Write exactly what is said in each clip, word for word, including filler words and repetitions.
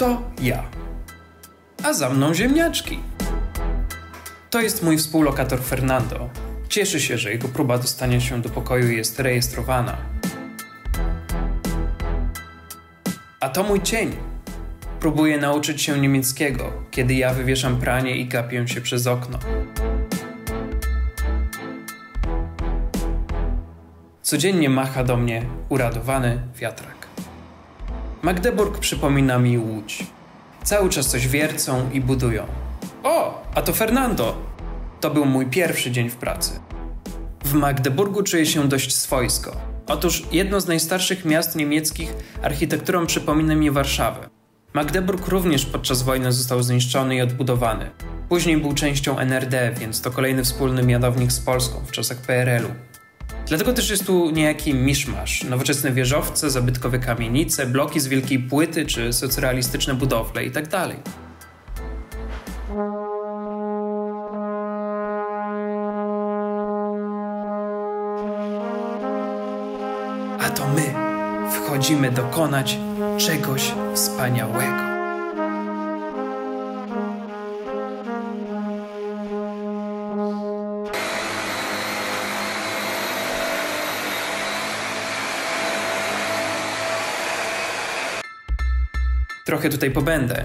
to ja. A za mną ziemniaczki. To jest mój współlokator Fernando. Cieszy się, że jego próba dostania się do pokoju jest rejestrowana. A to mój cień. Próbuje nauczyć się niemieckiego, kiedy ja wywieszam pranie i gapię się przez okno. Codziennie macha do mnie uradowany wiatrak. Magdeburg przypomina mi Łódź. Cały czas coś wiercą i budują. O, a to Fernando! To był mój pierwszy dzień w pracy. W Magdeburgu czuję się dość swojsko. Otóż jedno z najstarszych miast niemieckich architekturą przypomina mi Warszawę. Magdeburg również podczas wojny został zniszczony i odbudowany. Później był częścią N R D, więc to kolejny wspólny mianownik z Polską w czasach P R L u. Dlatego też jest tu niejaki miszmasz, nowoczesne wieżowce, zabytkowe kamienice, bloki z wielkiej płyty czy socrealistyczne budowle itd. A to my wchodzimy dokonać czegoś wspaniałego. Trochę tutaj pobędę.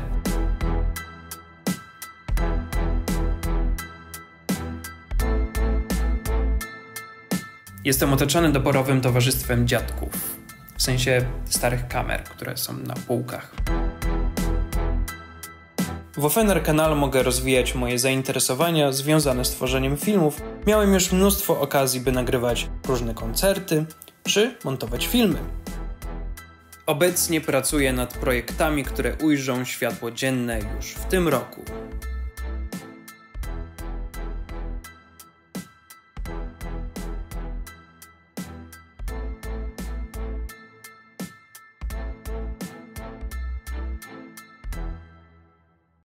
Jestem otoczony doborowym towarzystwem dziadków. W sensie starych kamer, które są na półkach. W Offener Kanal mogę rozwijać moje zainteresowania związane z tworzeniem filmów. Miałem już mnóstwo okazji, by nagrywać różne koncerty czy montować filmy. Obecnie pracuję nad projektami, które ujrzą światło dzienne już w tym roku.